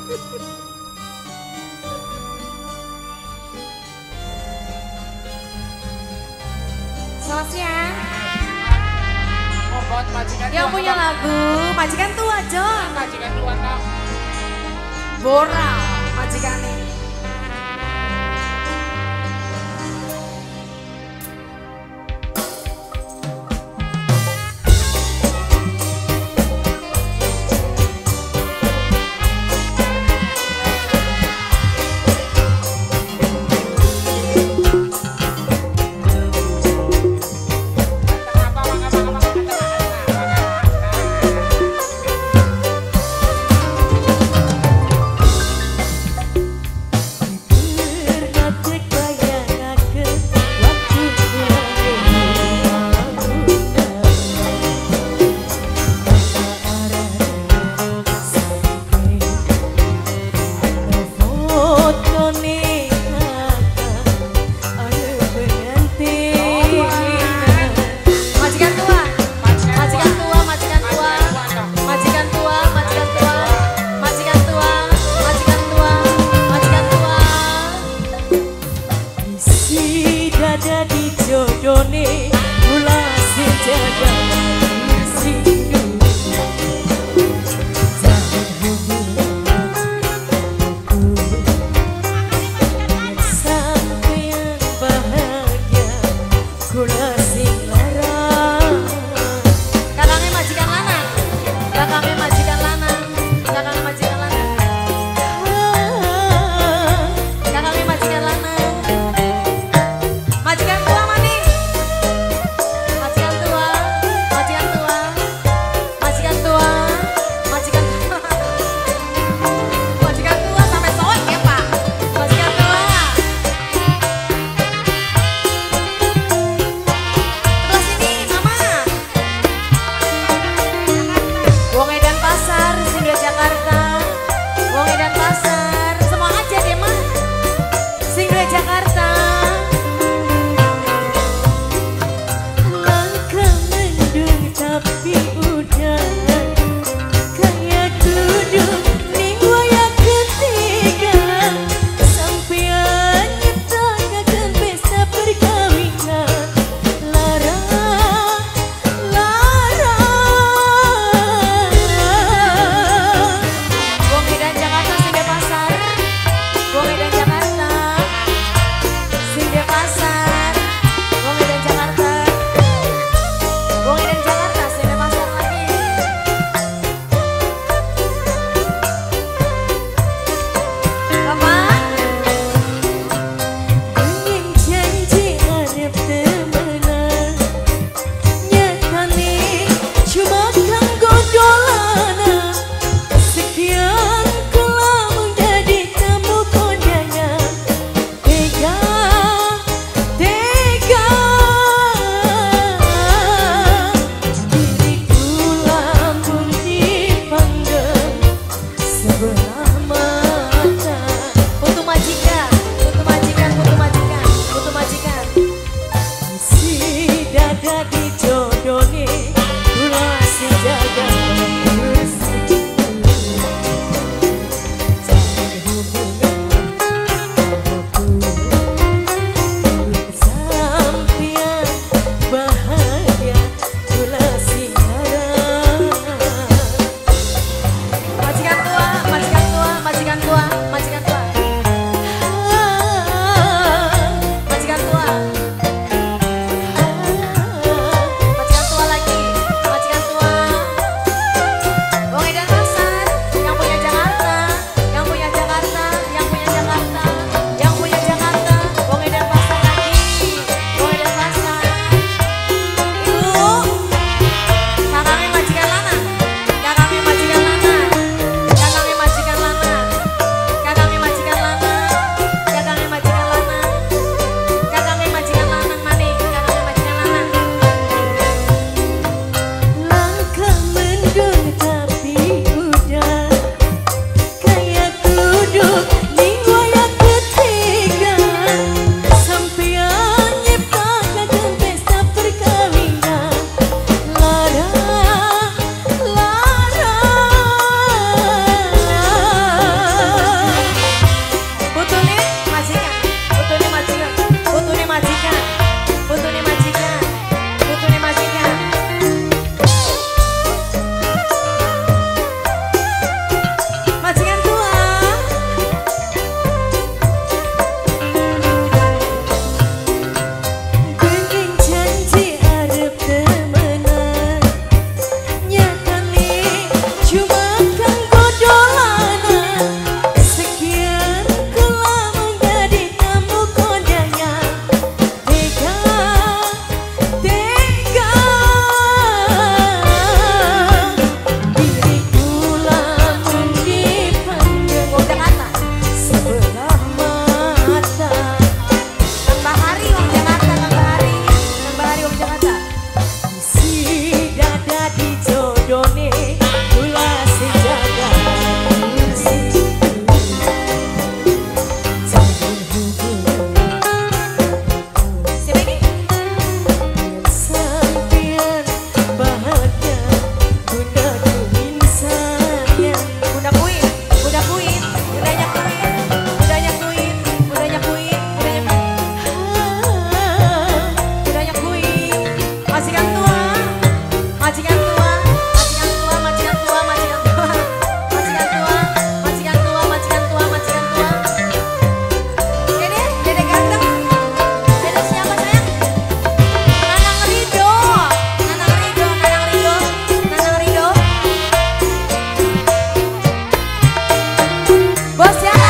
Selamat siang. Mohon majikan Yang punya lagu majikan tua John. Majikan tua kak. Bora majikan ini. Jodone kula sing jaga sindu jangan hubungan sampeyan bahagia kula sing larang Kakangnya majikan lanang. Kakangnya majikan lanang. Kakangnya majikan lanang. Kakangnya majikan lanang. Majikan tua mani. Majikan tua. Majikan tua. Majikan tua. Majikan tua. Majikan tua sampai soek ya Pak. Majikan tua. Sebelah sini Mama. Wong Edan Pasar, Singgah Jakarta. Wong Edan Pasar, semua aja deh mah. Singgah Jakarta. langkah mendung tapi udah kayak duduk ning wayah ketiga sampeyan nyiptakan pesta perkawinan larang Wong Edan Jakarta, Singgah Pasar. Wong Edan Jakarta. Singgah Pasar. Wong Edan Jakarta. Wong Edan Jakarta, Singgah Pasar lagi. Bapak. ingin janji arep temenan nyatane cuma kanggo dolanan sekian kula menjadi tamu kondangan tega diriku lamun dipanggang sebelah mata Untuk majikan, untuk majikan, untuk majikan, untuk majikan. si dada dijodone kula si jaga sampeyan bahagia kula si larang Majikan tua, majikan tua. Bos ya.